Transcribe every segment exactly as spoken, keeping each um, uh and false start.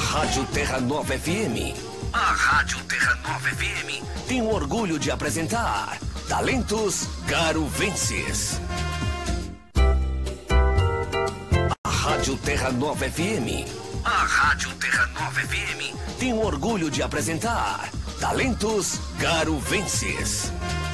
Rádio Terra Nova F M. A Rádio Terra Nova F M tem o orgulho de apresentar Talentos Garuvenses. A Rádio Terra Nova F M. A Rádio Terra Nova F M tem o orgulho de apresentar Talentos Garuvenses.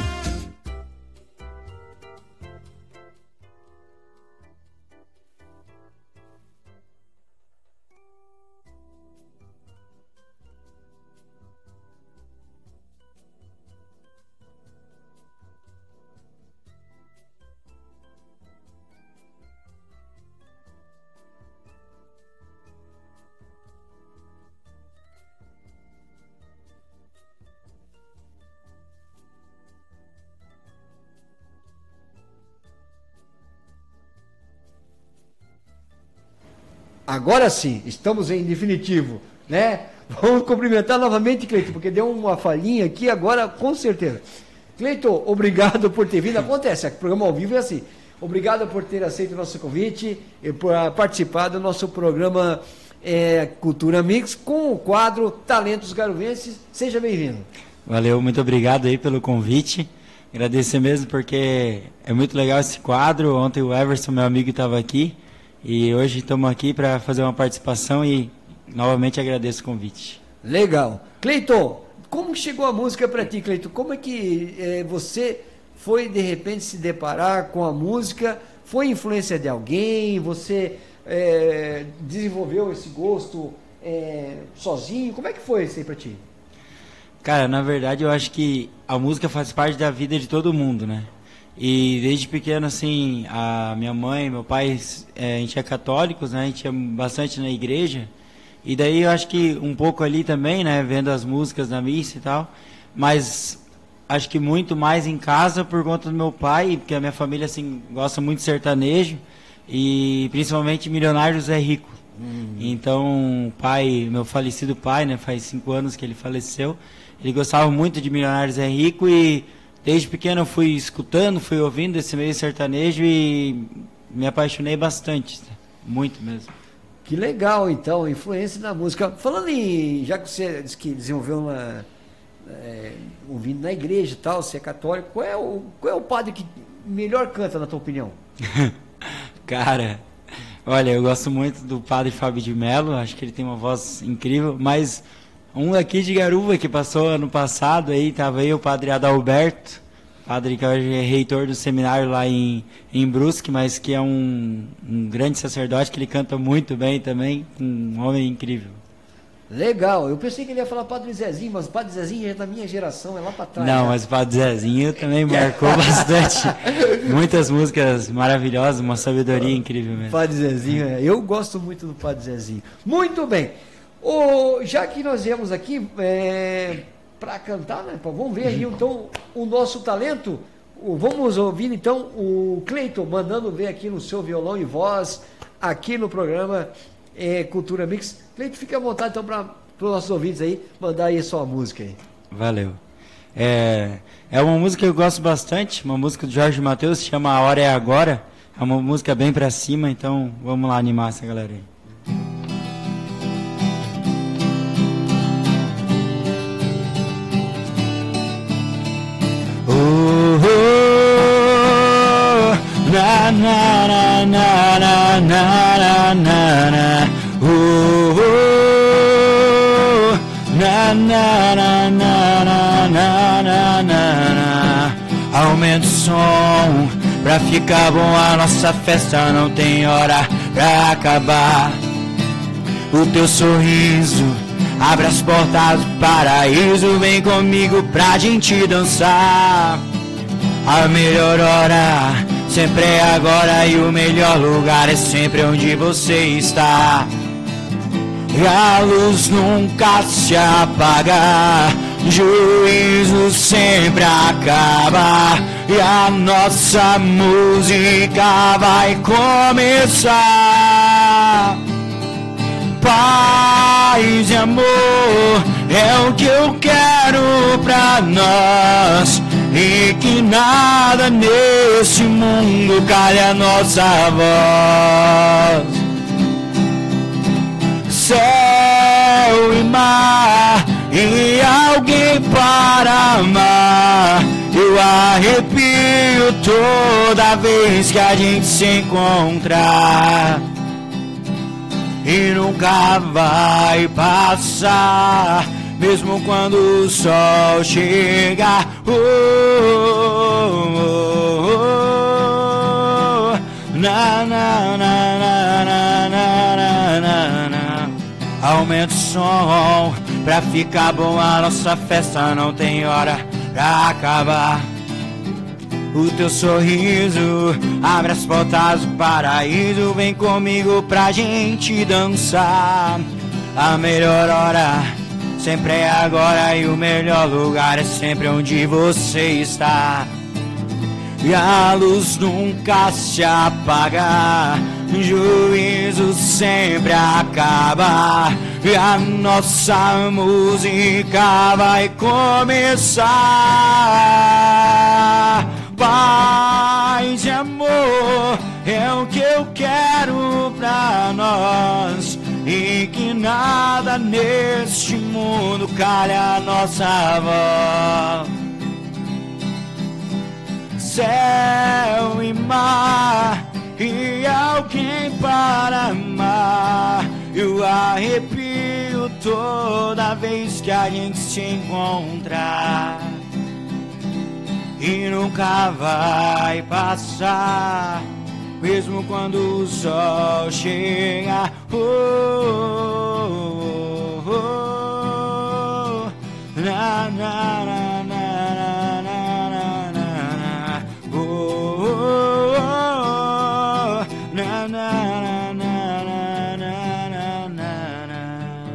Agora sim, estamos em definitivo, né? Vamos cumprimentar novamente, Cleiton, porque deu uma falhinha aqui agora, com certeza. Cleiton, obrigado por ter vindo. Acontece, o programa ao vivo é assim. Obrigado por ter aceito o nosso convite e por participar do nosso programa é, Cultura Mix com o quadro Talentos Garuvenses. Seja bem-vindo. Valeu, muito obrigado aí pelo convite. Agradecer mesmo porque é muito legal esse quadro. Ontem o Everson, meu amigo, estava aqui. E hoje estamos aqui para fazer uma participação e novamente agradeço o convite. Legal. Cleiton, como chegou a música para ti, Cleiton? Como é que é, você foi de repente se deparar com a música? Foi influência de alguém? Você é, desenvolveu esse gosto é, sozinho? Como é que foi isso aí para ti? Cara, na verdade eu acho que a música faz parte da vida de todo mundo, né? E desde pequeno, assim, a minha mãe, meu pai, é, a gente é católicos, né? A gente é bastante na igreja. E daí eu acho que um pouco ali também, né? Vendo as músicas da missa e tal. Mas acho que muito mais em casa por conta do meu pai, porque a minha família, assim, gosta muito de sertanejo. E principalmente Milionário José Rico. Uhum. Então, o pai, meu falecido pai, né? Faz cinco anos que ele faleceu. Ele gostava muito de Milionário José Rico e... Desde pequeno eu fui escutando, fui ouvindo esse meio sertanejo e me apaixonei bastante, muito mesmo. Que legal, então, influência na música. Falando em, já que você disse que desenvolveu uma, é, ouvindo na igreja e tal, você é católico, qual é, o, qual é o padre que melhor canta, na tua opinião? Cara, olha, eu gosto muito do padre Fábio de Mello, acho que ele tem uma voz incrível, mas... Um aqui de Garuva que passou ano passado, aí estava aí o padre Adalberto, padre que hoje é reitor do seminário lá em, em Brusque, mas que é um, um grande sacerdote, que ele canta muito bem também, um homem incrível. Legal, eu pensei que ele ia falar Padre Zezinho, mas o Padre Zezinho é da minha geração, é lá para trás. Não, já. mas o Padre Zezinho também marcou bastante, muitas músicas maravilhosas, uma sabedoria incrível mesmo. Padre Zezinho, é. Eu gosto muito do Padre Zezinho. Muito bem. Oh, já que nós viemos aqui é, para cantar, né? Vamos ver aí então o nosso talento. O, vamos ouvir então o Cleiton mandando ver aqui no seu violão e voz, aqui no programa é, Cultura Mix. Cleiton, fica à vontade então para os nossos ouvintes aí, mandar aí a sua música aí. Valeu. É, é uma música que eu gosto bastante, uma música do Jorge Mateus, se chama A Hora é Agora. É uma música bem para cima, então vamos lá animar essa galera aí. Na na na na na na na na oh, oh, na na na na na na na na. Aumenta o som pra ficar bom, a nossa festa não tem hora pra acabar. O teu sorriso abre as portas do paraíso, vem comigo pra gente dançar. A melhor hora sempre é agora e o melhor lugar é sempre onde você está. E a luz nunca se apaga, juízo sempre acaba e a nossa música vai começar. Paz e amor é o que eu quero pra nós, e que nada nesse mundo cale a nossa voz. Céu céu e mar e alguém para amar. Eu arrepio toda vez que a gente se encontrar. E nunca vai passar, mesmo quando o sol chegar. Oh, oh, oh, oh. Na, na, na, na, na, na, na, na. Aumenta o som pra ficar bom, a nossa festa não tem hora pra acabar. O teu sorriso abre as portas do paraíso. Vem comigo pra gente dançar. A melhor hora sempre é agora, e o melhor lugar é sempre onde você está. E a luz nunca se apaga, o juízo sempre acaba, e a nossa música vai começar. Paz e amor é o que eu quero pra nós, e que nada neste mundo cale a nossa voz. Céu e mar e alguém para amar. Eu arrepio toda vez que a gente se encontrar. E nunca vai passar, mesmo quando o sol chega. Oh, oh, oh, oh. Na, na, na, na, na, na, na. Oh, oh, oh. Na, na, na, na, na, na, na.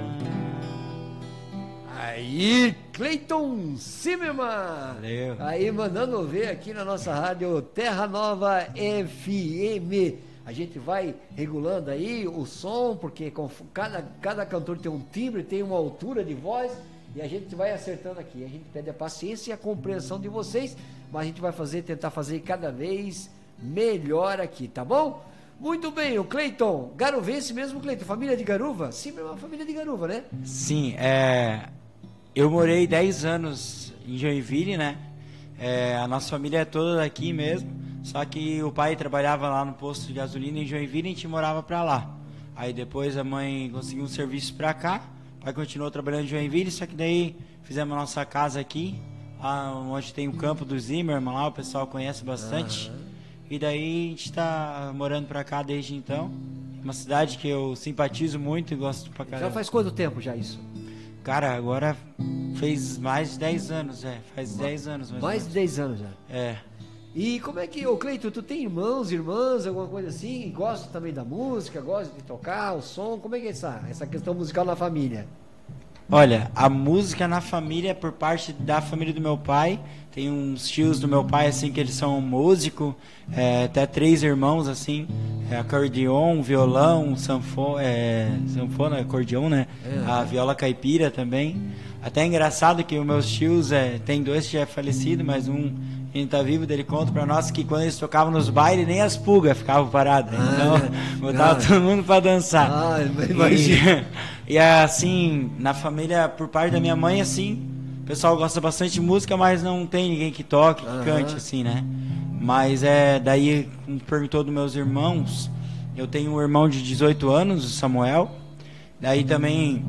Aí, Cleiton Zimmermann. Valeu. Aí mandando ver aqui na nossa rádio Terra Nova F M. A gente vai regulando aí o som, porque com cada, cada cantor tem um timbre, tem uma altura de voz, e a gente vai acertando aqui. A gente pede a paciência e a compreensão de vocês, mas a gente vai fazer, tentar fazer cada vez melhor aqui, tá bom? Muito bem, o Cleiton, garuvense mesmo, Cleiton, família de Garuva? Sim, é uma família de Garuva, né? Sim, é... eu morei dez anos em Joinville, né? É, a nossa família é toda daqui mesmo, só que o pai trabalhava lá no posto de gasolina em Joinville e a gente morava pra lá. Aí depois a mãe conseguiu um serviço pra cá, o pai continuou trabalhando em Joinville, só que daí fizemos a nossa casa aqui, lá onde tem o campo do Zimmermann, lá o pessoal conhece bastante. Uhum. E daí a gente tá morando pra cá desde então. Uma cidade que eu simpatizo muito e gosto pra caramba. Já faz quanto tempo já isso? Cara, agora fez mais de dez anos, é. Faz dez anos mais Mais de dez anos já. É. E como é que, ô Cleiton, tu tem irmãos, irmãs, alguma coisa assim? Gosta também da música, gosta de tocar, o som? Como é que é essa, essa questão musical na família? Olha, a música na família, por parte da família do meu pai, tem uns tios do meu pai, assim, que eles são músicos, é, até três irmãos, assim, é, acordeon, violão, sanfona, é, sanfona, acordeon, né? É, a viola caipira também. Até é engraçado que os meus tios, é, tem dois que já é falecido, mas um ainda tá vivo, dele conta pra nós que quando eles tocavam nos bailes, nem as pulgas ficavam paradas. Ah, então, botava ah, todo mundo pra dançar. Ah, imagina. E, e assim, na família, por parte da minha mãe, assim, o pessoal gosta bastante de música, mas não tem ninguém que toque, que uh-huh. cante, assim, né? Mas é, daí, como perguntou dos meus irmãos, eu tenho um irmão de dezoito anos, o Samuel. Daí também,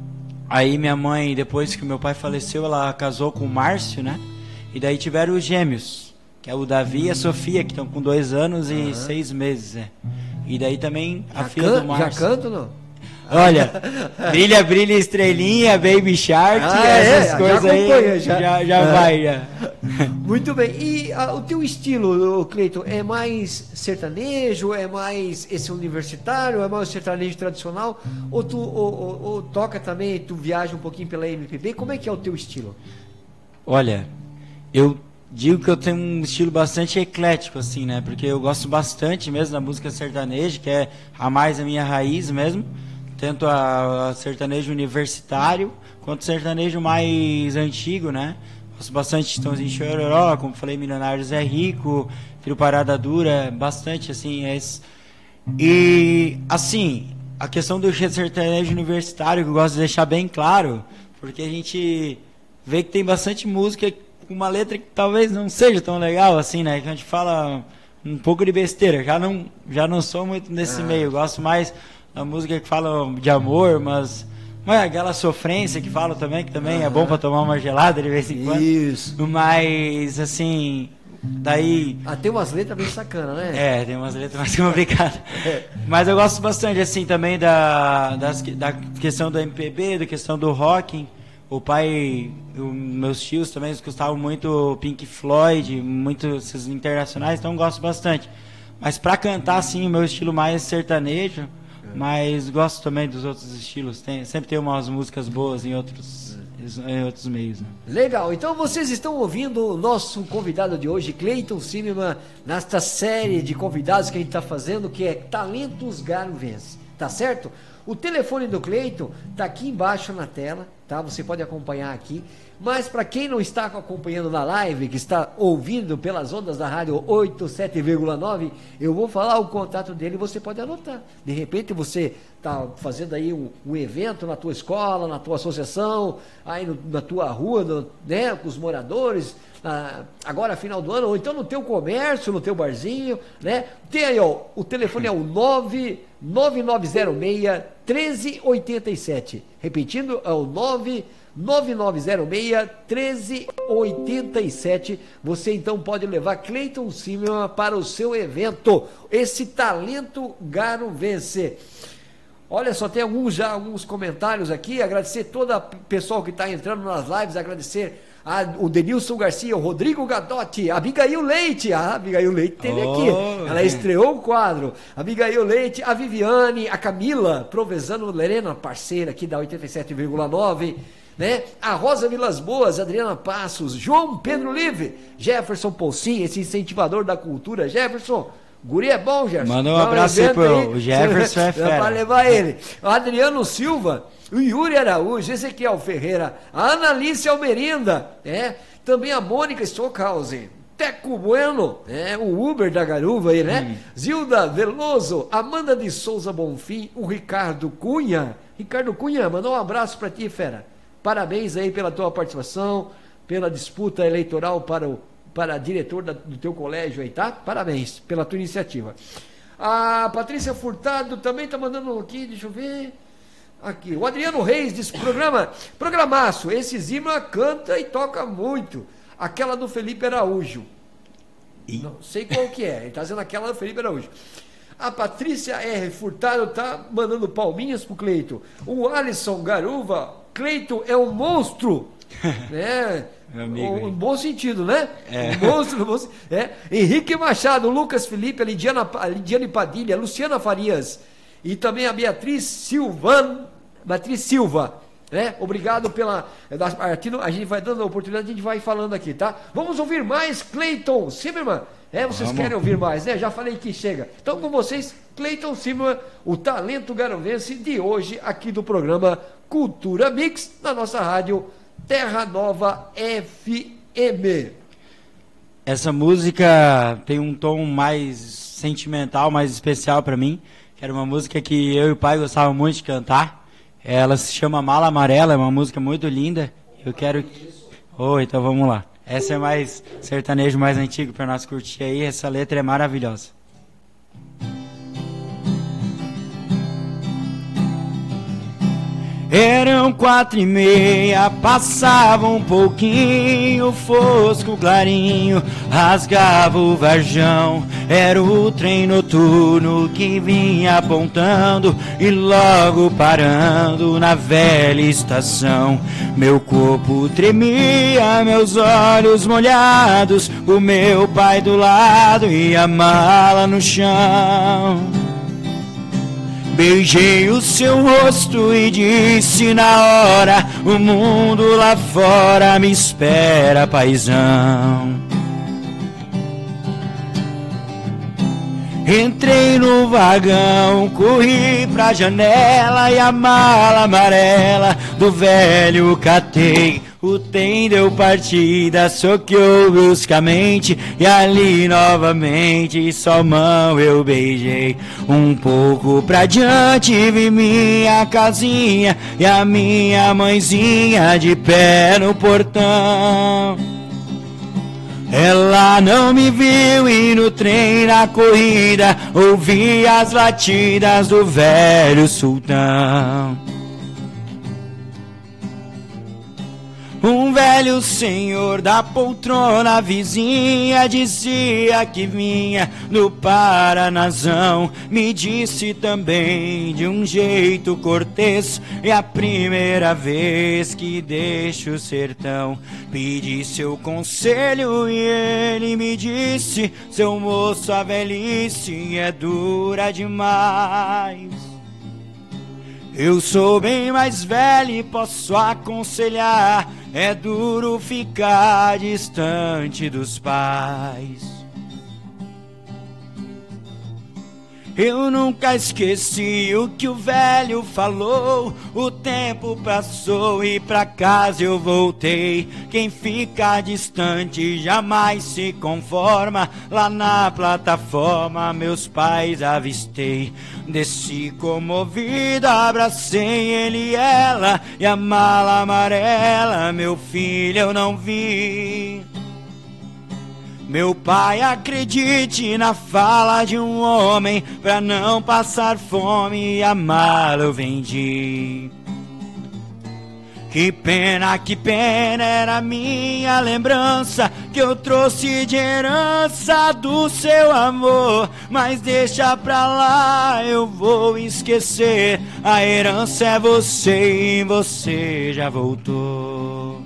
aí minha mãe, depois que meu pai faleceu, ela casou com o Márcio, né? E daí tiveram os gêmeos, que é o Davi e a Sofia, que estão com dois anos e uhum. seis meses, é. E daí também a já filha can, do Márcio. Já canto, não? Olha, Brilha, Brilha, Estrelinha, Baby Shark, ah, essas é, coisas já aí, já, já, já é. vai, já. Muito bem, e a, o teu estilo, Cleiton, é mais sertanejo, é mais esse universitário, é mais sertanejo tradicional, ou tu ou, ou, ou toca também, tu viaja um pouquinho pela M P B, como é que é o teu estilo? Olha, eu digo que eu tenho um estilo bastante eclético, assim, né, porque eu gosto bastante mesmo da música sertaneja, que é a mais a minha raiz mesmo, tanto a, a sertanejo universitário, quanto sertanejo mais antigo, né? Gosto bastante de Tãozinho Chororó, como falei, Milionários é Rico, Filho Parada Dura, bastante, assim. É esse. E, assim, a questão do sertanejo universitário, que eu gosto de deixar bem claro, porque a gente vê que tem bastante música com uma letra que talvez não seja tão legal assim, né? Que a gente fala um pouco de besteira. Já não, já não sou muito nesse ah. meio, eu gosto mais da música que fala de amor, mas... Mas aquela sofrência que falo também, que também uhum. é bom para tomar uma gelada de vez em quando. Isso. Mas, assim, daí... Ah, tem umas letras bem sacanas, né? É, tem umas letras mais complicadas. Mas eu gosto bastante, assim, também da, das, da questão do M P B, da questão do rock. O pai, o, meus tios também gostavam muito Pink Floyd, muito esses internacionais, então eu gosto bastante. Mas para cantar, assim, o meu estilo mais sertanejo... Mas gosto também dos outros estilos. Tem, sempre tem umas músicas boas em outros, em outros meios. Né? Legal. Então vocês estão ouvindo o nosso convidado de hoje, Cleiton Cineman, nesta série de convidados que a gente está fazendo, que é Talentos Garuvense. Tá certo? O telefone do Cleiton está aqui embaixo na tela, tá? Você pode acompanhar aqui. Mas para quem não está acompanhando na live, que está ouvindo pelas ondas da rádio oitenta e sete vírgula nove, eu vou falar o contato dele e você pode anotar. De repente você está fazendo aí um, um evento na tua escola, na tua associação, aí no, na tua rua, no, né, com os moradores, na, agora final do ano, ou então no teu comércio, no teu barzinho, né? Tem aí, ó, o telefone é o nove nove zero seis, um três oito sete. Repetindo, é o nove nove nove zero seis, um três oito sete. Você então pode levar Cleiton Cineman para o seu evento, esse Talento Garuvense. Olha só, tem alguns já alguns comentários aqui. Agradecer todo o pessoal que está entrando nas lives, agradecer a, o Denilson Garcia, o Rodrigo Gadotti, a Abigail Leite, a Abigail Leite teve oh, aqui, ela é. estreou o quadro, a Abigail Leite, a Viviane, a Camila Provenzano Lerena, parceira aqui da oitenta e sete vírgula nove, né? A Rosa Vilas Boas, Adriana Passos, João Pedro Livre, Jefferson Polsim, esse incentivador da cultura. Jefferson, guri é bom, Jefferson. Manda um abraço aí pro o Jefferson, é fera. Para levar ele. O Adriano Silva, o Yuri Araújo, Ezequiel Ferreira, a Analice Almerinda, é, também a Mônica Stockhausen, Teco Bueno, é, o Uber da Garuva aí, né? Hum. Zilda Veloso, Amanda de Souza Bonfim, o Ricardo Cunha. Ricardo Cunha, mandou um abraço para ti, fera. Parabéns aí pela tua participação, pela disputa eleitoral para o para diretor da, do teu colégio aí, tá? Parabéns pela tua iniciativa. A Patrícia Furtado também tá mandando aqui, deixa eu ver. Aqui, o Adriano Reis diz, programa, programaço, esse Zima canta e toca muito. Aquela do Felipe Araújo. E? Não sei qual que é, ele tá dizendo aquela do Felipe Araújo. A Patrícia R. Furtado tá mandando palminhas pro Cleito. O Alisson Garuva, Cleito é um monstro, né? Meu amigo, um, um bom sentido, né? É. Um monstro, um bom, é. Henrique Machado, Lucas Felipe, a Lidiana, a Lidiane Padilha, Luciana Farias e também a Beatriz Silvan, Beatriz Silva, né? Obrigado pela... A gente vai dando a oportunidade, a gente vai falando aqui, tá? Vamos ouvir mais Cleiton Cineman. É, vocês Vamos. querem ouvir mais, né? Já falei que chega. Então, com vocês, Cleiton Cineman, o Talento Garuvense de hoje, aqui do programa Cultura Mix, na nossa rádio Terra Nova F M. Essa música tem um tom mais sentimental, mais especial para mim. Era uma música que eu e o pai gostavam muito de cantar. Ela se chama Mala Amarela, é uma música muito linda. Eu quero... Oh, então vamos lá. Essa é mais sertanejo, mais antigo para nós curtir aí. Essa letra é maravilhosa. Eram quatro e meia, passava um pouquinho, fosco clarinho, rasgava o varjão. Era o trem noturno que vinha apontando e logo parando na velha estação. Meu corpo tremia, meus olhos molhados, o meu pai do lado e a mala no chão. Beijei o seu rosto e disse na hora: o mundo lá fora me espera, paizão. Entrei no vagão, corri pra janela e a mala amarela do velho catei. O trem deu partida, soqueou bruscamente, e ali novamente só mão eu beijei. Um pouco pra diante vi minha casinha e a minha mãezinha de pé no portão. Ela não me viu e no trem na corrida ouvi as latidas do velho sultão. Um velho senhor da poltrona vizinha dizia que vinha do Paranazão. Me disse também de um jeito cortês, é a primeira vez que deixo o sertão. Pedi seu conselho e ele me disse: seu moço, a velhice é dura demais. Eu sou bem mais velho e posso aconselhar, é duro ficar distante dos pais. Eu nunca esqueci o que o velho falou. O tempo passou e pra casa eu voltei. Quem fica distante jamais se conforma. Lá na plataforma meus pais avistei. Desci comovido, abracei ele e ela, e a mala amarela, meu filho, eu não vi. Meu pai, acredite na fala de um homem, pra não passar fome a mala eu vendi. Que pena, que pena, era minha lembrança que eu trouxe de herança do seu amor. Mas deixa pra lá, eu vou esquecer. A herança é você e você já voltou.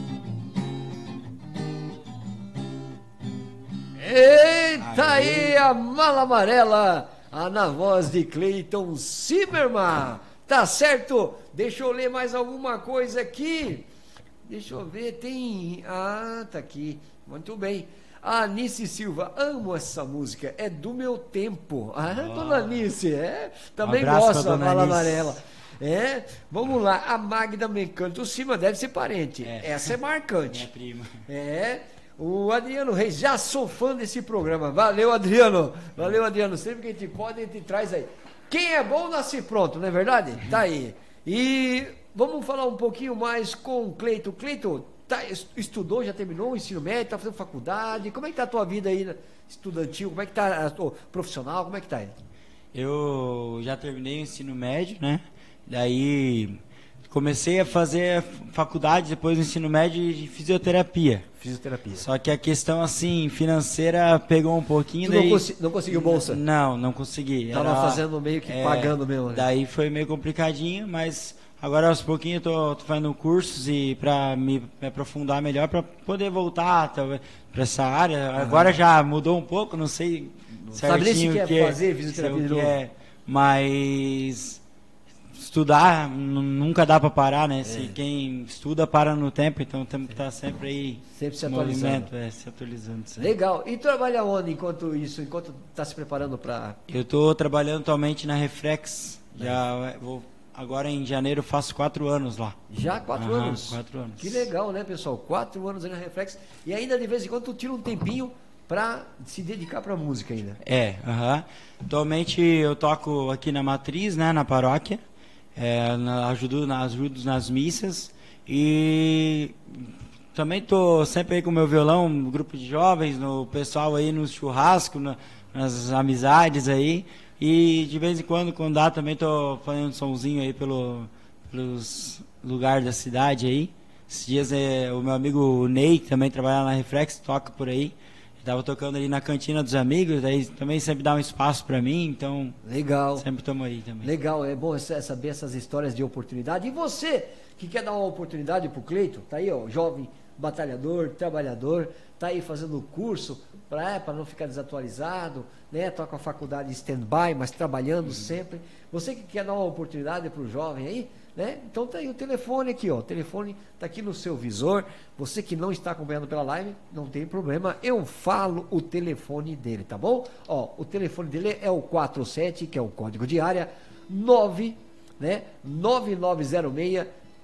Eita aí, a mala amarela, a na voz de Cleiton Zimmermann. Tá certo? Deixa eu ler mais alguma coisa aqui. Deixa eu ver, tem... Ah, tá aqui. Muito bem. A Anice Silva, amo essa música, é do meu tempo. Ah, oh. Dona Anice, é? Também um gosto da mala amarela. É, vamos lá. A Magda Mecânico Cima deve ser parente. É. Essa é marcante. Minha prima. É. O Adriano Reis, já sou fã desse programa. Valeu, Adriano. Valeu, Adriano. Sempre que a gente pode, a gente traz aí. Quem é bom nasce pronto, não é verdade? Tá aí. E vamos falar um pouquinho mais com o Cleiton. Cleiton, tá, estudou, já terminou o ensino médio, tá fazendo faculdade. Como é que tá a tua vida aí estudantil? Como é que tá a tua profissional? Como é que tá aí? Eu já terminei o ensino médio, né? Daí comecei a fazer faculdade depois do ensino médio de fisioterapia. Fisioterapia. Só que a questão, assim, financeira pegou um pouquinho. Tu daí... não, cons não conseguiu bolsa? Não, não consegui. Tava Era... fazendo meio que é... pagando mesmo, né? Daí foi meio complicadinho, mas agora aos pouquinhos eu tô, tô fazendo cursos e para me, me aprofundar melhor, para poder voltar para essa área. Uhum. Agora já mudou um pouco, não sei não certinho sabe nem se quer que fazer fisioterapia de novo. É, mas... estudar nunca dá para parar, né? É. Se quem estuda para no tempo, então temos que estar sempre aí sempre se atualizando. É, se atualizando sempre. Legal. E trabalha onde enquanto isso, enquanto está se preparando para? Eu estou trabalhando atualmente na Reflex. Já vou agora em janeiro faço quatro anos lá. Já quatro Aham, anos. Quatro anos. Que legal, né, pessoal? Quatro anos aí na Reflex e ainda de vez em quando tu tira um tempinho para se dedicar para música ainda. É. Aham. Atualmente eu toco aqui na Matriz, né, na paróquia. É, na, ajudo, na, ajudo nas missas e também tô sempre aí com o meu violão no grupo de jovens, no pessoal aí no churrasco, na, nas amizades aí, e de vez em quando, quando dá, também tô fazendo um somzinho aí pelo, pelos lugares da cidade aí. Esses dias é, o meu amigo Ney, que também trabalha na Reflex, toca por aí. Estava tocando ali na cantina dos amigos, daí também sempre dá um espaço para mim, então... Legal. Sempre estamos aí também. Legal, é bom saber essas histórias de oportunidade. E você, que quer dar uma oportunidade pro Cleiton, tá aí, ó, jovem, batalhador, trabalhador, tá aí fazendo curso para é, para não ficar desatualizado, né? Toca a faculdade em stand-by, mas trabalhando uhum. sempre. Você que quer dar uma oportunidade pro jovem aí, né? Então tá aí o telefone aqui, ó. O telefone tá aqui no seu visor. Você que não está acompanhando pela live, não tem problema. Eu falo o telefone dele, tá bom? Ó, o telefone dele é o quatro sete, que é o código de área, nove, né? nove nove zero seis,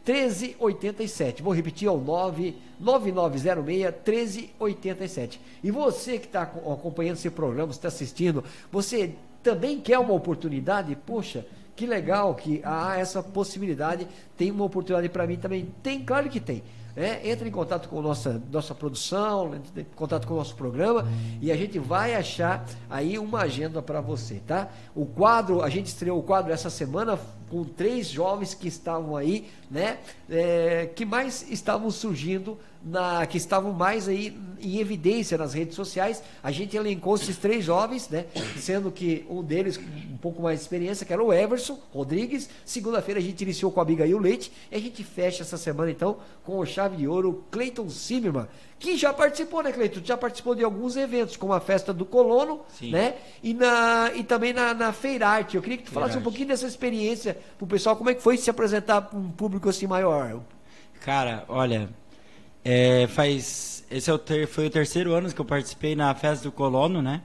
treze oitenta e sete. Vou repetir, é o nove nove nove zero seis, treze oitenta e sete. E você que está acompanhando esse programa, está assistindo, você também quer uma oportunidade? Poxa, que legal que há essa possibilidade. Tem uma oportunidade para mim também? Tem, claro que tem. É, entra em contato com a nossa, nossa produção, entra em contato com o nosso programa e a gente vai achar aí uma agenda para você, tá? O quadro, a gente estreou o quadro essa semana com três jovens que estavam aí, né? É, que mais estavam surgindo, na, que estavam mais aí em evidência nas redes sociais. A gente elencou esses três jovens, né? Sendo que um deles um pouco mais de experiência, que era o Everson Rodrigues. Segunda-feira a gente iniciou com a Abigail Leite e a gente fecha essa semana então com o chave de ouro Cleiton Zimmermann, que já participou, né, Cleiton? Já participou de alguns eventos, como a festa do Colono, Sim. né? E, na, e também na, na Feirarte. Eu queria que tu falasse Feirarte. um pouquinho dessa experiência pro pessoal, como é que foi se apresentar para um público assim maior? Cara, olha, é, faz esse é o ter, foi o terceiro ano que eu participei na festa do Colono, né?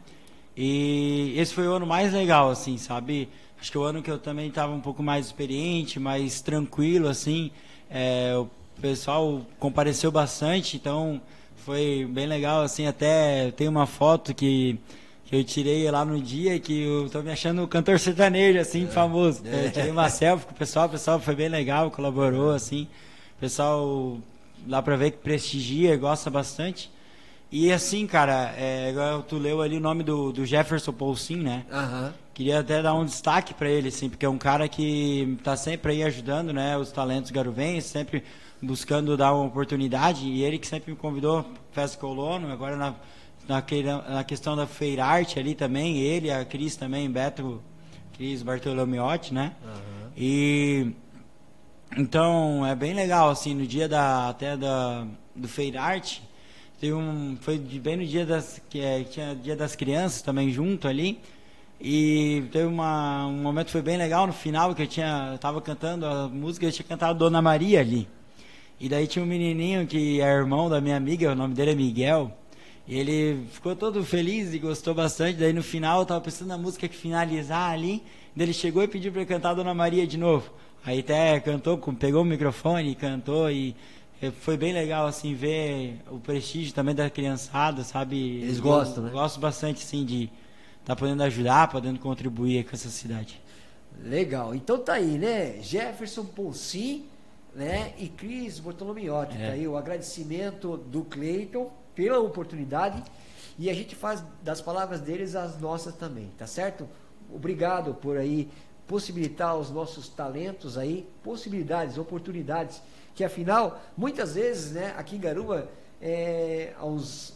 E esse foi o ano mais legal, assim, sabe? Acho que o ano que eu também estava um pouco mais experiente, mais tranquilo, assim. É, o pessoal compareceu bastante, então foi bem legal, assim. Até tem uma foto que, que eu tirei lá no dia que eu tô me achando um cantor sertanejo, assim, famoso. Eu tirei uma selfie com o pessoal, o pessoal foi bem legal, colaborou, assim. O pessoal, lá pra ver que prestigia, gosta bastante. E assim, cara, é, agora tu leu ali o nome do, do Jefferson Poulsin, né? Aham. Queria até dar um destaque para ele, assim, porque é um cara que tá sempre aí ajudando, né, os talentos garuvenses, sempre buscando dar uma oportunidade, e ele que sempre me convidou para Festa Colono, agora na, na, na questão da Feirarte ali também, ele, a Cris também, Beto, Cris Bartolomiotti, né? Uhum. E então é bem legal, assim, no dia da, até da, do Feirarte, teve um, foi bem no dia das, que é, tinha dia das crianças também junto ali. E teve uma, um momento que foi bem legal no final, que eu tinha, eu tava cantando a música, eu tinha cantado Dona Maria ali. E daí tinha um menininho que é irmão da minha amiga, o nome dele é Miguel, e ele ficou todo feliz e gostou bastante. Daí no final eu tava pensando na música que finalizar ali, daí ele chegou e pediu pra eu cantar Dona Maria de novo. Aí até cantou, pegou o microfone e cantou, e foi bem legal, assim, ver o prestígio também da criançada, sabe? Eles gostam, eu né? Gosto bastante, sim, de tá podendo ajudar, podendo contribuir com essa cidade. Legal. Então tá aí, né? Jefferson Poulsin, né? E Cris Bortolomiotti. É. Tá aí o agradecimento do Cleiton pela oportunidade. E a gente faz das palavras deles as nossas também, tá certo? Obrigado por aí possibilitar os nossos talentos aí, possibilidades, oportunidades, que afinal, muitas vezes, né, aqui em Garuva, é, há uns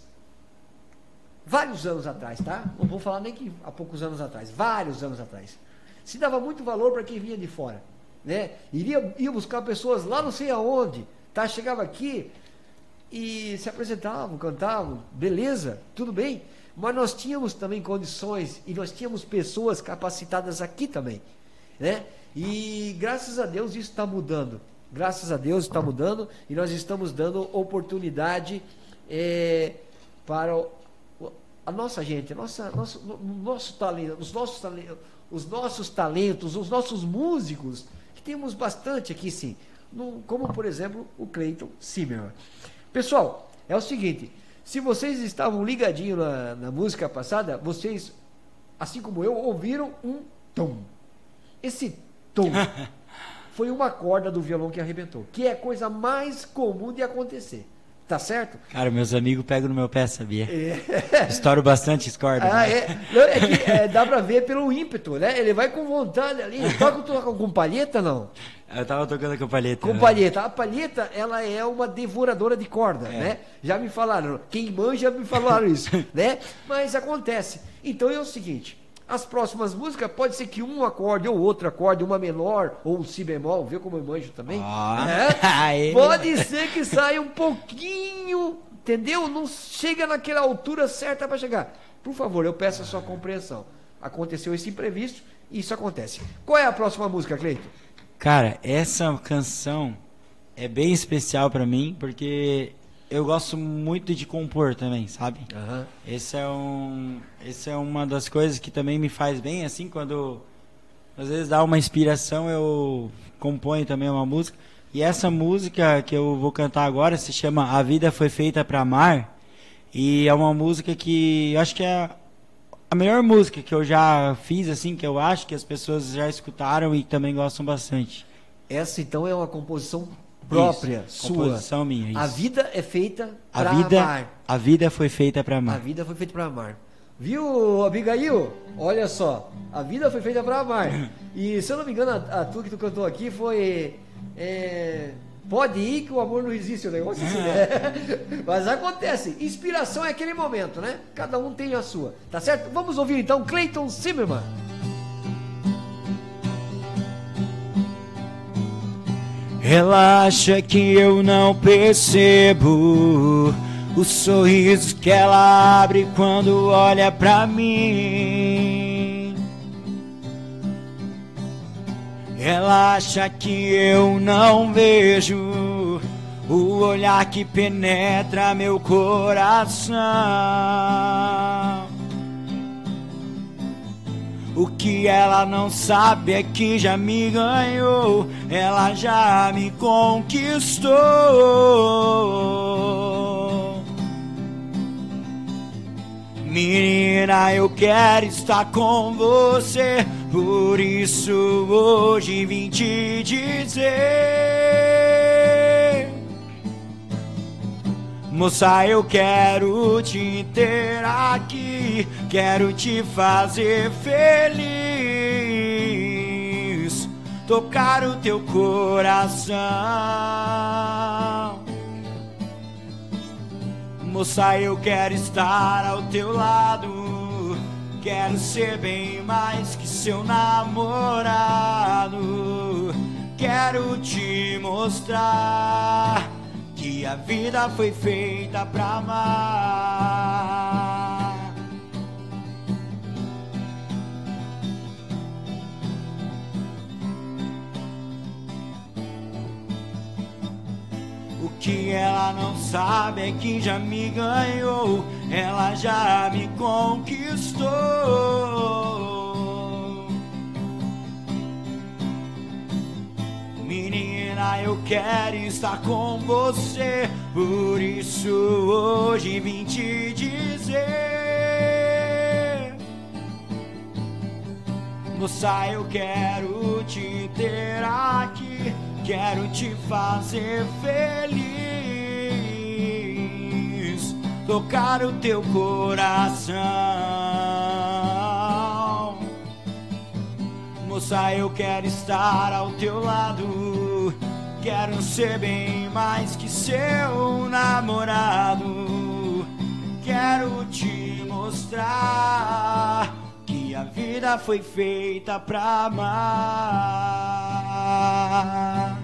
vários anos atrás, tá? Não vou falar nem que há poucos anos atrás, vários anos atrás, se dava muito valor para quem vinha de fora, né? Iria, ia buscar pessoas lá não sei aonde, tá? Chegava aqui e se apresentavam, cantavam, beleza, tudo bem, mas nós tínhamos também condições e nós tínhamos pessoas capacitadas aqui também, né? E graças a Deus isso está mudando, graças a Deus está mudando e nós estamos dando oportunidade é, para o a nossa gente, a nossa, nosso, nosso talento, os nossos talentos, os nossos talentos, os nossos músicos, que temos bastante aqui sim, no, como por exemplo o Cleiton Zimmermann. Pessoal, é o seguinte, se vocês estavam ligadinhos na, na música passada, vocês, assim como eu, ouviram um tom. Esse tom foi uma corda do violão que arrebentou, que é a coisa mais comum de acontecer. Tá certo? Cara, meus amigos pegam no meu pé, sabia? É. Estouro bastante as cordas. Ah, né? é. Não, é que é, dá pra ver pelo ímpeto, né? Ele vai com vontade ali. Toca, toca com palheta, não? Eu tava tocando com palheta. Com né? palheta. A palheta, ela é uma devoradora de corda, é. né? Já me falaram. Quem manja me falaram isso, né? Mas acontece. Então é o seguinte... As próximas músicas, pode ser que um acorde ou outro acorde, uma menor ou um si bemol, vê como eu manjo também. Ah, é? Pode ser que saia um pouquinho, entendeu? Não chega naquela altura certa para chegar. Por favor, eu peço a sua compreensão. Aconteceu esse imprevisto e isso acontece. Qual é a próxima música, Cleiton? Cara, essa canção é bem especial para mim, porque... eu gosto muito de compor também, sabe? Uhum. Esse é um, esse é uma das coisas que também me faz bem, assim, quando às vezes dá uma inspiração, eu componho também uma música. E essa música que eu vou cantar agora se chama A Vida Foi Feita Pra Amar. E é uma música que eu acho que é a melhor música que eu já fiz, assim, que eu acho que as pessoas já escutaram e também gostam bastante. Essa então é uma composição própria, isso, sua. Composição minha, isso. A vida é feita a pra vida, amar. A vida foi feita pra amar. A vida foi feita pra amar. Viu, Abigail? Olha só, a vida foi feita pra amar. E se eu não me engano, a, a tua que tu cantou aqui foi... É, pode ir que o amor não existe, o negócio assim, né? Mas acontece, inspiração é aquele momento, né? Cada um tem a sua, tá certo? Vamos ouvir então Clayton Zimmerman. Relaxa que eu não percebo os sorrisos que ela abre quando olha pra mim. Relaxa que eu não vejo o olhar que penetra meu coração. O que ela não sabe é que já me ganhou, ela já me conquistou. Menina, eu quero estar com você, por isso hoje vim te dizer. Moça, eu quero te ter aqui, quero te fazer feliz, tocar o teu coração. Moça, eu quero estar ao teu lado, quero ser bem mais que seu namorado. Quero te mostrar que a vida foi feita pra amar. O que ela não sabe é que já me ganhou, ela já me conquistou. Menina, eu quero estar com você, por isso hoje vim te dizer. Moça, eu quero te ter aqui, quero te fazer feliz, tocar o teu coração. Moça, eu quero estar ao teu lado, quero ser bem mais que seu namorado. Quero te mostrar que a vida foi feita pra amar.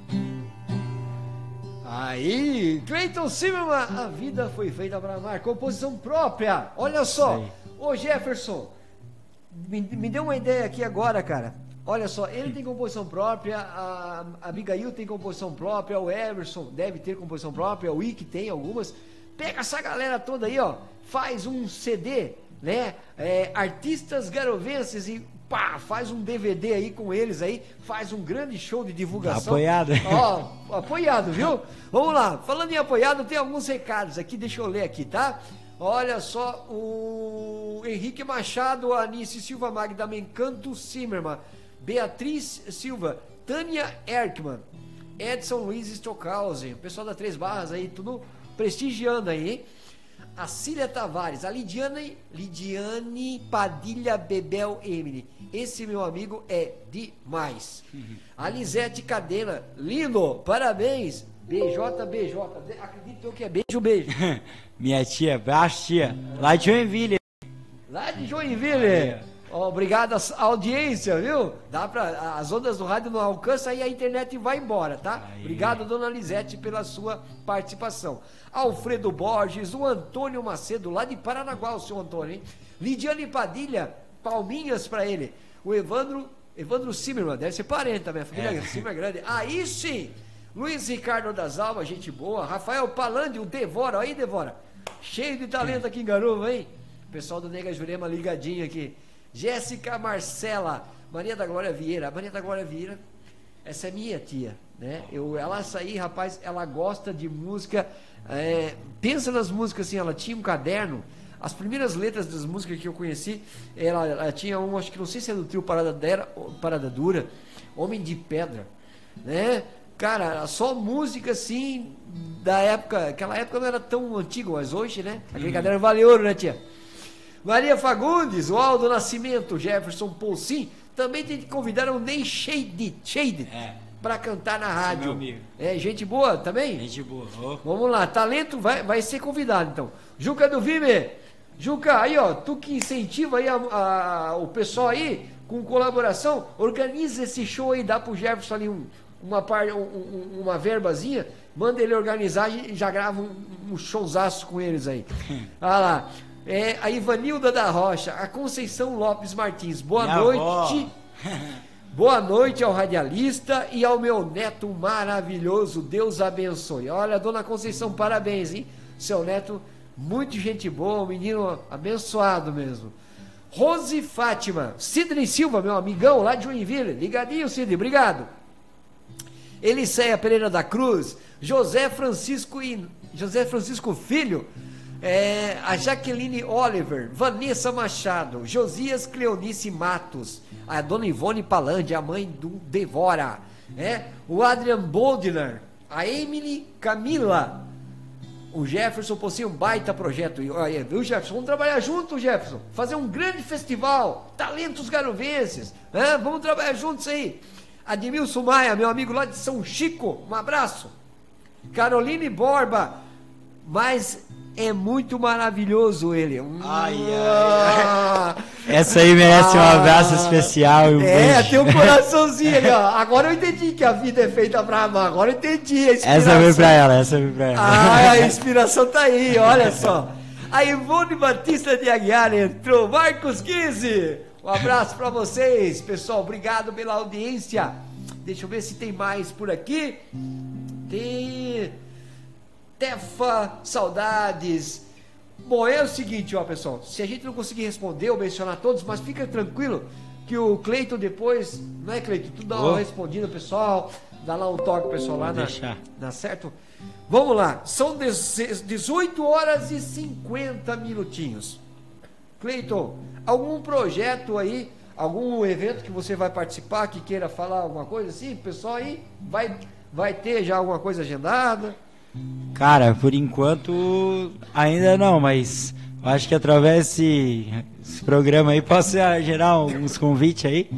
Aí, Clayton Zimmerman, a vida foi feita pra amar, composição própria. Olha só, ô Jefferson, me, me deu uma ideia aqui agora, cara. Olha só, ele tem composição própria, a, a Abigail tem composição própria, o Everson deve ter composição própria, o Ike tem algumas. Pega essa galera toda aí, ó, faz um C D, né? É, artistas garovenses e pá, faz um D V D aí com eles aí, faz um grande show de divulgação. Apoiado. Ó, apoiado, viu? Vamos lá, falando em apoiado, tem alguns recados aqui, deixa eu ler aqui, tá? Olha só, o Henrique Machado, Anice Silva, Magda Mencanto Zimmerman, Beatriz Silva, Tânia Erkman, Edson Luiz Stockhausen, o pessoal da Três Barras aí, tudo prestigiando aí, hein? A Cília Tavares, a Lidiane, Lidiane Padilha Bebel Emily, esse meu amigo é demais. A Lisete Cadena, lindo, parabéns, B J B J, acredito eu que é beijo, beijo. Minha tia, abraço tia, lá de Joinville. Lá de Joinville. Obrigado à audiência, viu? Dá pra, as ondas do rádio não alcançam e a internet vai embora, tá? Aí. Obrigado, dona Lisete, pela sua participação. Alfredo Borges, o Antônio Macedo, lá de Paranaguá, o seu Antônio, hein? Lidiane Padilha, palminhas pra ele. O Evandro, Evandro Zimmerman, deve ser parente também, a família é. Zimmerman é grande. Aí sim! Luiz Ricardo das Almas, gente boa. Rafael Palandi, o Devora, aí Devora. Cheio de talento aqui em Garuva, hein? O pessoal do Nega Jurema ligadinho aqui. Jéssica Marcela, Maria da Glória Vieira. Maria da Glória Vieira, essa é minha tia, né? Eu, ela açaí, rapaz, ela gosta de música, é, pensa nas músicas assim, ela tinha um caderno, as primeiras letras das músicas que eu conheci, ela, ela tinha um, acho que não sei se é do trio Parada, Dera, Parada Dura, Homem de Pedra, né? Cara, só música assim, da época, aquela época não era tão antiga, mas hoje, né? Aquele uhum. caderno vale ouro, né, tia? Maria Fagundes, o Aldo Nascimento, Jefferson Poulsin, também tem que convidar o Ney Shade, Shade é. para cantar na rádio. Meu amigo. É, gente boa também? Gente boa. Oh. Vamos lá, talento vai, vai ser convidado então. Juca do Vime, Juca, aí ó, tu que incentiva aí a, a, o pessoal aí, com colaboração, organiza esse show aí, dá pro Jefferson ali um, uma, par, um, uma verbazinha, manda ele organizar e já grava um, um showzaço com eles aí. Olha lá. É, a Ivanilda da Rocha, a Conceição Lopes Martins, boa Minha noite. Boa noite ao radialista e ao meu neto maravilhoso, Deus abençoe. Olha, dona Conceição, parabéns, hein? Seu neto, muito gente boa, um menino abençoado mesmo. Rose Fátima, Sidney Silva, meu amigão lá de Joinville, ligadinho, Sidney, obrigado. Eliceia Pereira da Cruz, José Francisco e José Francisco Filho, É, a Jaqueline Oliver, Vanessa Machado, Josias Cleonice Matos, a dona Ivone Palandi, a mãe do Devora, é, o Adrian Boldner, a Emily Camila, o Jefferson possui um baita projeto. E, olha, viu, Jefferson? Vamos trabalhar juntos, Jefferson. Fazer um grande festival, talentos garovenses, é, vamos trabalhar juntos aí. Admilson Maia, meu amigo lá de São Chico, um abraço. Caroline Borba, mas é muito maravilhoso ele. Ai, ai, ai. Essa aí merece um abraço especial. E um é, beijo. tem um coraçãozinho ali, ó. Agora eu entendi que a vida é feita pra amar. Agora eu entendi a inspiração. Essa veio pra ela, essa veio pra ela. Ah, a inspiração tá aí, olha só. A Ivone Batista de Aguiar entrou. Marcos quinze. Um abraço pra vocês, pessoal. Obrigado pela audiência. Deixa eu ver se tem mais por aqui. Tem... Tefa, saudades. Bom, é o seguinte, ó, pessoal. Se a gente não conseguir responder ou mencionar todos, mas fica tranquilo que o Cleiton depois, não é, Cleiton? Tu dá uma oh. respondida, pessoal. Dá lá um toque, pessoal, lá na, na certo? Vamos lá. São dezoito horas e cinquenta minutinhos. Cleiton, algum projeto aí, algum evento que você vai participar, que queira falar alguma coisa assim? Pessoal aí, vai, vai ter já alguma coisa agendada? Cara, por enquanto ainda não, mas eu acho que através desse, desse programa aí posso gerar uns convites aí.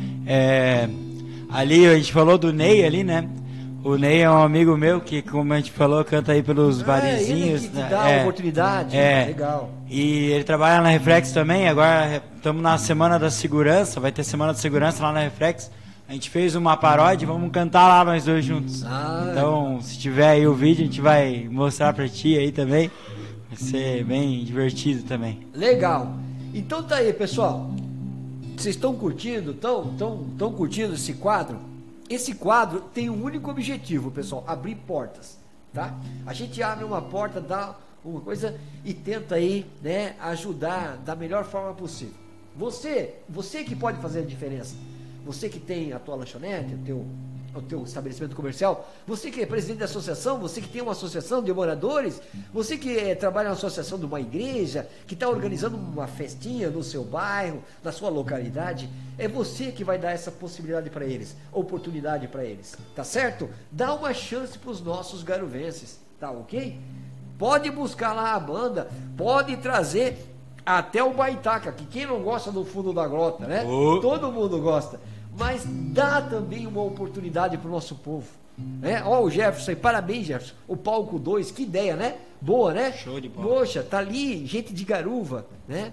É, ali a gente falou do Ney ali, né? O Ney é um amigo meu que, como a gente falou, canta aí pelos ah, barizinhos. Ele que te dá é, oportunidade, é, legal. E ele trabalha na Reflex também, agora estamos na Semana da Segurança, vai ter Semana da Segurança lá na Reflex. A gente fez uma paródia, vamos cantar lá nós dois juntos. Ah, então, se tiver aí o vídeo, a gente vai mostrar pra ti aí também. Vai ser bem divertido também. Legal. Então tá aí, pessoal. Vocês estão curtindo? Estão tão, tão curtindo esse quadro? Esse quadro tem um único objetivo, pessoal: abrir portas, tá? A gente abre uma porta, dá uma coisa e tenta aí, né, ajudar da melhor forma possível. Você, você que pode fazer a diferença. Você que tem a tua lanchonete, o teu, o teu estabelecimento comercial, você que é presidente da associação, você que tem uma associação de moradores, você que é, trabalha na associação de uma igreja, que está organizando uma festinha no seu bairro, na sua localidade, é você que vai dar essa possibilidade para eles, oportunidade para eles, tá certo? Dá uma chance para os nossos garovenses, tá ok? Pode buscar lá a banda, pode trazer até o Baitaca, que quem não gosta do fundo da grota, né? Oh. Todo mundo gosta. Mas dá também uma oportunidade para o nosso povo. Né? Ó, o Jefferson aí, parabéns, Jefferson. O palco dois, que ideia, né? Boa, né? Show de bola. Poxa, tá ali gente de garuva, né?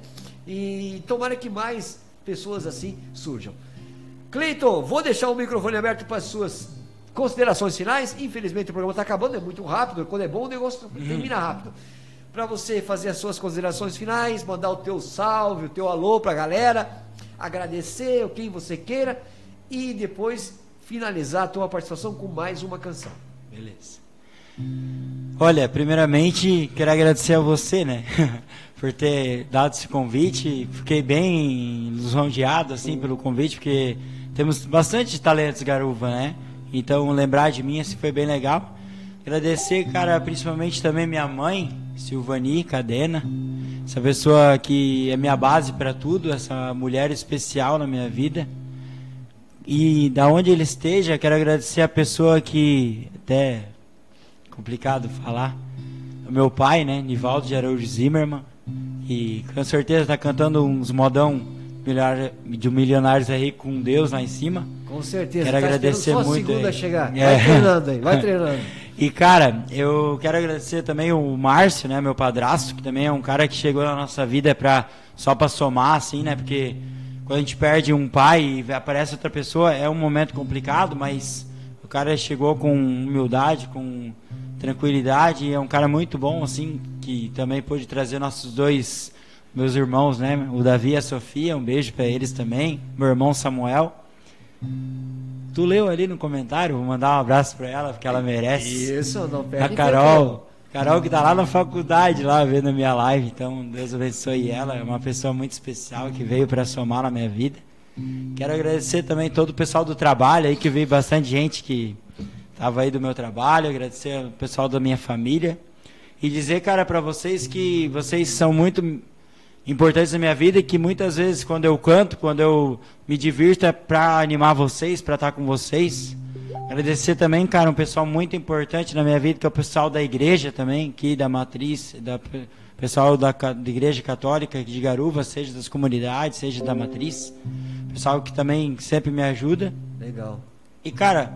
E tomara que mais pessoas assim surjam. Cleiton, vou deixar o microfone aberto para as suas considerações finais. Infelizmente o programa está acabando, é muito rápido. Quando é bom o negócio termina rápido. Para você fazer as suas considerações finais, mandar o teu salve, o teu alô para a galera, agradecer quem você queira e depois finalizar a tua participação com mais uma canção. Beleza. Olha, primeiramente quero agradecer a você, né, por ter dado esse convite. Fiquei bem lisonjeado assim pelo convite, porque temos bastante talentos garuva, né? Então lembrar de mim assim, foi bem legal. Agradecer, cara, principalmente também minha mãe, Silvani Cadena, essa pessoa que é minha base para tudo, essa mulher especial na minha vida. E da onde ele esteja, quero agradecer a pessoa que, até complicado falar, o meu pai, né, Nivaldo de Araújo Zimmermann, e com certeza tá cantando uns modão de Milionários aí com Deus lá em cima. Com certeza. Quero tá agradecer só muito. Segunda aí. chegar. É. Vai treinando aí, vai treinando. E cara, eu quero agradecer também o Márcio, né, meu padrasto, que também é um cara que chegou na nossa vida pra, só para somar, assim, né, porque quando a gente perde um pai e aparece outra pessoa, é um momento complicado, mas o cara chegou com humildade, com tranquilidade, e é um cara muito bom, assim, que também pôde trazer nossos dois, meus irmãos, né, o Davi e a Sofia, um beijo para eles também, meu irmão Samuel. Tu leu ali no comentário, vou mandar um abraço para ela, porque ela merece. Isso, não perde. A Carol, Carol que tá lá na faculdade, lá vendo a minha live, então Deus abençoe ela, é uma pessoa muito especial que veio para somar na minha vida. Quero agradecer também todo o pessoal do trabalho aí, que veio bastante gente que tava aí do meu trabalho, agradecer o pessoal da minha família e dizer, cara, para vocês que vocês são muito importantes na minha vida e que muitas vezes quando eu canto, quando eu me divirto é para animar vocês, para estar com vocês. Agradecer também, cara, um pessoal muito importante na minha vida, que é o pessoal da igreja também, aqui da Matriz, da pessoal da, da Igreja Católica de Garuva, seja das comunidades, seja da Matriz. Pessoal que também sempre me ajuda. Legal. E, cara,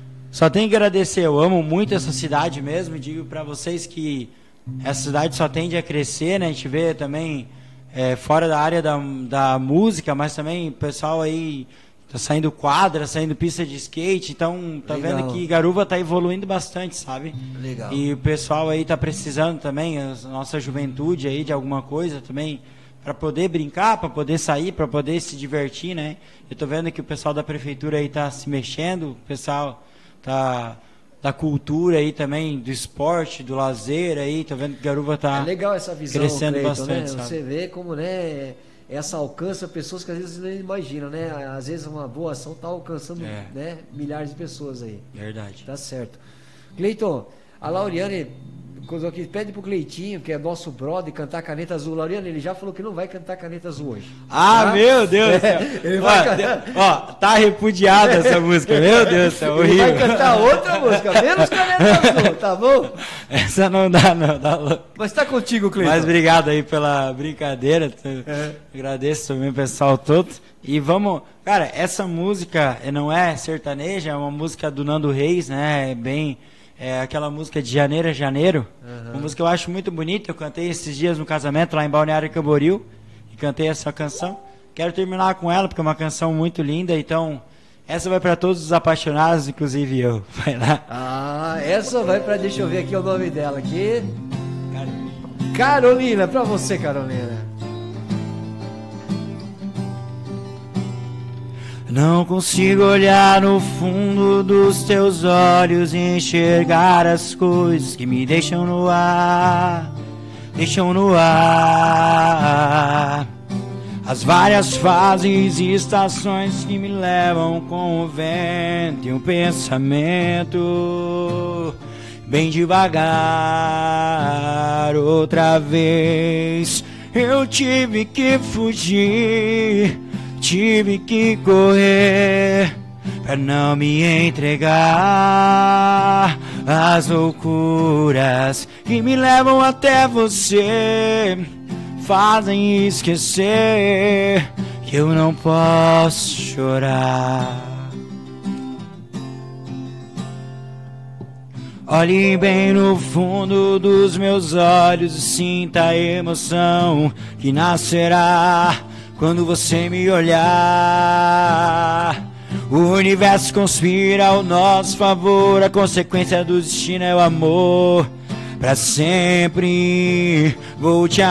só tenho que agradecer, eu amo muito essa cidade mesmo, e digo para vocês que essa cidade só tende a crescer, né? A gente vê também é, fora da área da, da música, mas também o pessoal aí tá saindo quadra, saindo pista de skate, então tá Legal. vendo que Garuva tá evoluindo bastante, sabe? Legal. E o pessoal aí tá precisando também, a nossa juventude aí de alguma coisa também, para poder brincar, para poder sair, para poder se divertir, né? Eu tô vendo que o pessoal da prefeitura aí tá se mexendo, o pessoal tá da cultura aí também, do esporte, do lazer aí, tô vendo que Garuva tá É legal essa visão, crescendo Cleiton, bastante, né? sabe? Você vê como, né, essa alcança pessoas que às vezes não imaginam, né? Às vezes uma boa ação tá alcançando, É. né, milhares de pessoas aí. Verdade. Tá certo. Cleiton, a Lauriane coisou aqui, pede pro Cleitinho, que é nosso brother, cantar Caneta Azul. Lauriane, ele já falou que não vai cantar Caneta Azul hoje. Ah, tá? meu Deus do céu. É, ele Ó, vai cantar. de- ó, tá repudiada essa música, meu Deus do céu, Ele horrível. vai cantar outra música, menos Caneta Azul, tá bom? Essa não dá, não, dá louco. Mas tá contigo, Cleiton. Mas obrigado aí pela brincadeira. É. Agradeço também o pessoal todo. E vamos. Cara, essa música não é sertaneja, é uma música do Nando Reis, né? É bem. É aquela música de Janeiro a Janeiro. Uhum. Uma música que eu acho muito bonita. Eu cantei esses dias no casamento lá em Balneário Camboriú. E cantei essa canção. Quero terminar com ela, porque é uma canção muito linda. Então, essa vai para todos os apaixonados, inclusive eu. Vai lá. Ah, essa vai pra. Deixa eu ver aqui o nome dela aqui. Cara, Carolina, pra você, Carolina. não consigo olhar no fundo dos teus olhos e enxergar as coisas que me deixam no ar, deixam no ar. As várias fases e estações que me levam com o vento e um pensamento bem devagar. Outra vez eu tive que fugir, tive que correr pra não me entregar às loucuras que me levam até você, fazem esquecer que eu não posso chorar. Olhe bem no fundo dos meus olhos e sinta a emoção que nascerá quando você me olhar. O universo conspira ao nosso favor, a consequência do destino é o amor. Pra sempre vou te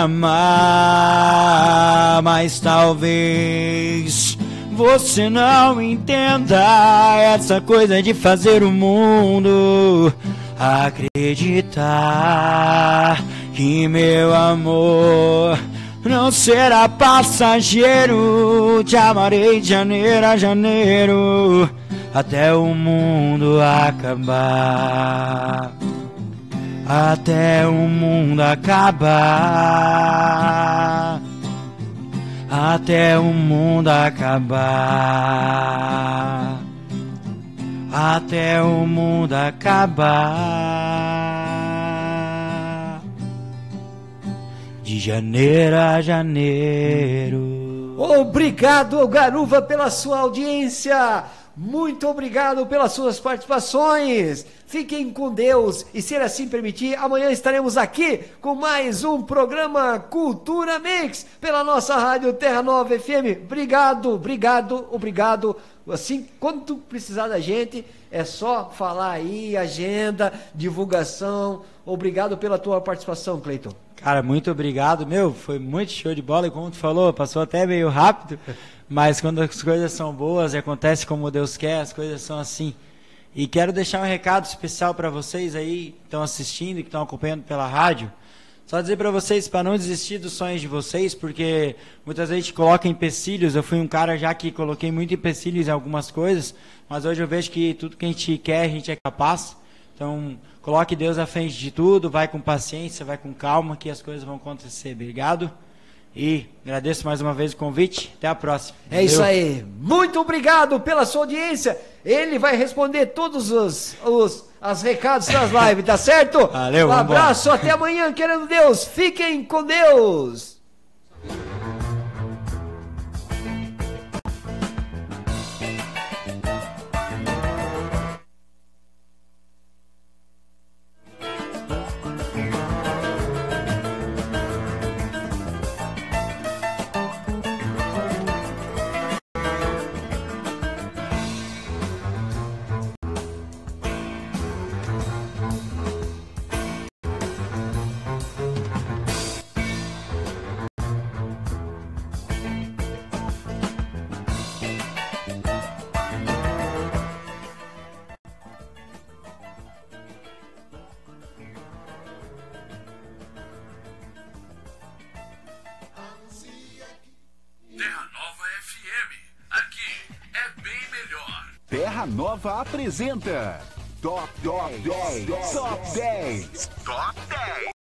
amar, mas talvez você não entenda essa coisa de fazer o mundo acreditar que meu amor não será passageiro. Te amarei de janeiro a janeiro, até o mundo acabar. Até o mundo acabar. Até o mundo acabar. Até o mundo acabar. De janeiro a janeiro. Obrigado, Garuva, pela sua audiência. Muito obrigado pelas suas participações. Fiquem com Deus e, se ele assim permitir, amanhã estaremos aqui com mais um programa Cultura Mix pela nossa rádio Terra Nova F M. Obrigado, obrigado, obrigado. Assim, quando tu precisar da gente, é só falar aí, agenda, divulgação. Obrigado pela tua participação, Cleiton. Cara, muito obrigado, meu, foi muito show de bola e como tu falou, passou até meio rápido, mas quando as coisas são boas e acontece como Deus quer, as coisas são assim. E quero deixar um recado especial para vocês aí que estão assistindo e que estão acompanhando pela rádio. Só dizer para vocês para não desistir dos sonhos de vocês, porque muitas vezes a gente coloca empecilhos. Eu fui um cara já que coloquei muito empecilhos em algumas coisas, mas hoje eu vejo que tudo que a gente quer, a gente é capaz. Então, coloque Deus à frente de tudo, vai com paciência, vai com calma, que as coisas vão acontecer. Obrigado. E agradeço mais uma vez o convite. Até a próxima. É Valeu. Isso aí. Muito obrigado pela sua audiência. Ele vai responder todos os, os as recados das lives, tá certo? Valeu, um abraço, até amanhã, querendo Deus. Fiquem com Deus. Terra Nova apresenta Top dez. Top dez. Top dez.